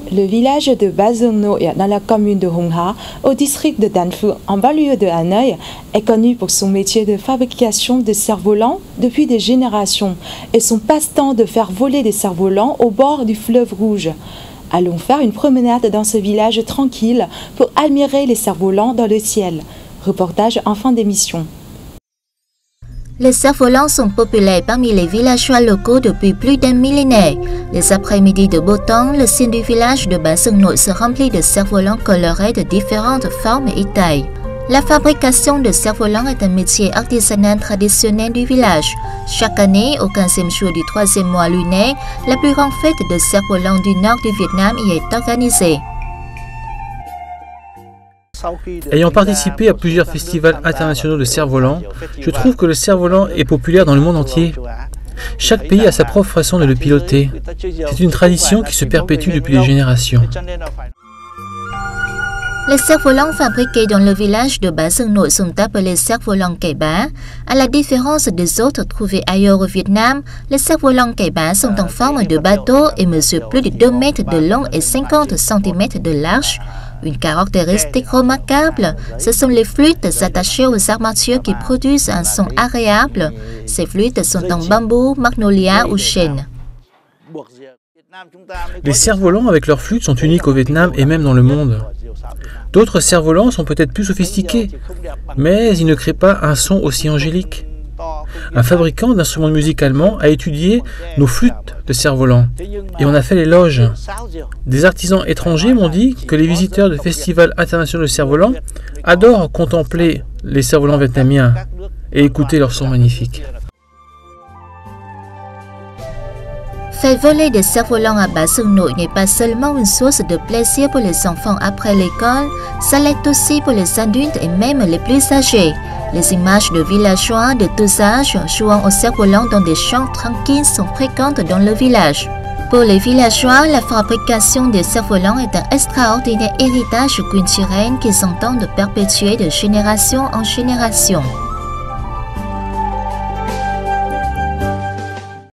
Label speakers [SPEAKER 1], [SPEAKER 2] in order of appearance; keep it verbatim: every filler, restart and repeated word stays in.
[SPEAKER 1] Le village de Bazungno, dans la commune de Hongha, au district de Danfu, en banlieue de Hanoï, est connu pour son métier de fabrication de cerfs-volants depuis des générations et son passe-temps de faire voler des cerfs-volants au bord du fleuve Rouge. Allons faire une promenade dans ce village tranquille pour admirer les cerfs-volants dans le ciel. Reportage en fin d'émission.
[SPEAKER 2] Les cerfs-volants sont populaires parmi les villageois locaux depuis plus d'un millénaire. Les après-midi de beau temps, le site du village de Bazungno se remplit de cerfs-volants colorés de différentes formes et tailles. La fabrication de cerfs-volants est un métier artisanal traditionnel du village. Chaque année, au quinzième jour du troisième mois lunaire, la plus grande fête de cerfs-volants du nord du Vietnam y est organisée.
[SPEAKER 3] Ayant participé à plusieurs festivals internationaux de cerfs-volants, je trouve que le cerf-volant est populaire dans le monde entier. Chaque pays a sa propre façon de le piloter. C'est une tradition qui se perpétue depuis des générations.
[SPEAKER 2] Les cerfs-volants fabriqués dans le village de Bazungno sont appelés cerfs-volants Cây Bá. À la différence des autres trouvés ailleurs au Vietnam, les cerfs-volants Cây Bá sont en forme de bateau et mesurent plus de deux mètres de long et cinquante centimètres de large. Une caractéristique remarquable, ce sont les flûtes attachées aux armatures qui produisent un son agréable. Ces flûtes sont en bambou, magnolia ou chêne.
[SPEAKER 3] Les cerfs-volants avec leurs flûtes sont uniques au Vietnam et même dans le monde. D'autres cerfs-volants sont peut-être plus sophistiqués, mais ils ne créent pas un son aussi angélique. Un fabricant d'instruments de musique allemand a étudié nos flûtes de cerfs-volants et on a fait l'éloge. Des artisans étrangers m'ont dit que les visiteurs de festivals internationaux de cerfs-volants adorent contempler les cerfs-volants vietnamiens et écouter leurs sons magnifiques.
[SPEAKER 2] Faire voler des cerfs-volants à Bazungno n'est pas seulement une source de plaisir pour les enfants après l'école, ça l'est aussi pour les adultes et même les plus âgés. Les images de villageois de tous âges jouant au cerf-volant dans des champs tranquilles sont fréquentes dans le village. Pour les villageois, la fabrication des cerfs-volants est un extraordinaire héritage culturel qu'ils entendent perpétuer de génération en génération.